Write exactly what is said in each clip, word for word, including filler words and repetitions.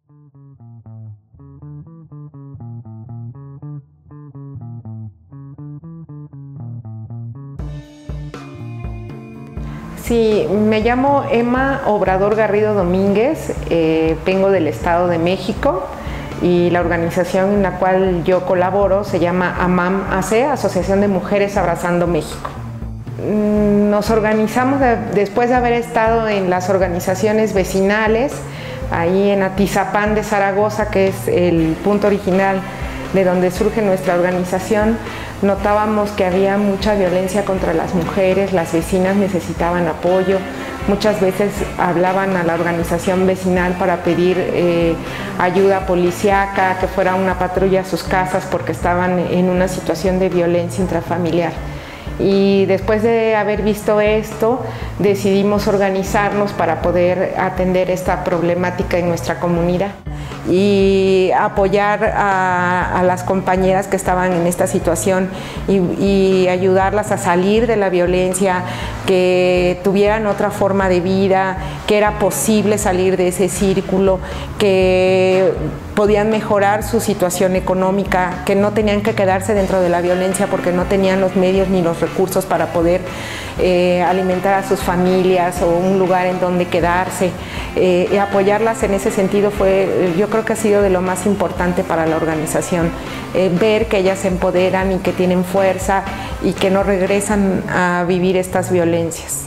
Sí, me llamo Emma Obrador Garrido Domínguez, eh, vengo del Estado de México y la organización en la cual yo colaboro se llama AMAM-A C, Asociación de Mujeres Abrazando México. Nos organizamos de, después de haber estado en las organizaciones vecinales, ahí en Atizapán de Zaragoza, que es el punto original de donde surge nuestra organización. Notábamos que había mucha violencia contra las mujeres, las vecinas necesitaban apoyo, muchas veces hablaban a la organización vecinal para pedir eh, ayuda policíaca, que fuera una patrulla a sus casas porque estaban en una situación de violencia intrafamiliar. Y después de haber visto esto, decidimos organizarnos para poder atender esta problemática en nuestra comunidad y apoyar a, a las compañeras que estaban en esta situación y, y ayudarlas a salir de la violencia, que tuvieran otra forma de vida, que era posible salir de ese círculo, que podían mejorar su situación económica, que no tenían que quedarse dentro de la violencia porque no tenían los medios ni los recursos para poder eh, alimentar a sus familias o un lugar en donde quedarse. Eh, y apoyarlas en ese sentido fue, yo creo que ha sido de lo más importante para la organización, eh, ver que ellas se empoderan y que tienen fuerza y que no regresan a vivir estas violencias.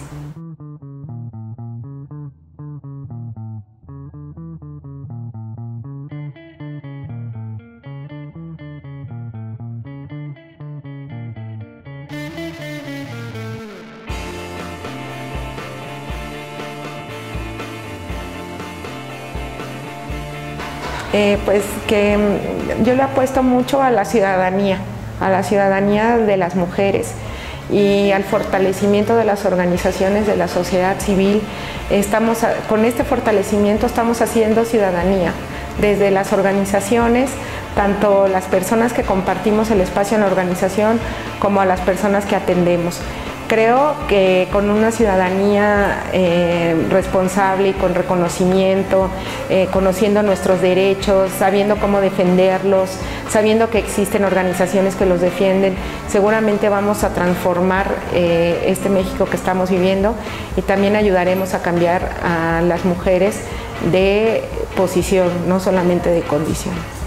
Eh, pues que yo le apuesto mucho a la ciudadanía, a la ciudadanía de las mujeres y al fortalecimiento de las organizaciones de la sociedad civil. Estamos, con este fortalecimiento estamos haciendo ciudadanía, desde las organizaciones, tanto las personas que compartimos el espacio en la organización como a las personas que atendemos. Creo que con una ciudadanía eh, responsable y con reconocimiento, eh, conociendo nuestros derechos, sabiendo cómo defenderlos, sabiendo que existen organizaciones que los defienden, seguramente vamos a transformar eh, este México que estamos viviendo y también ayudaremos a cambiar a las mujeres de posición, no solamente de condición.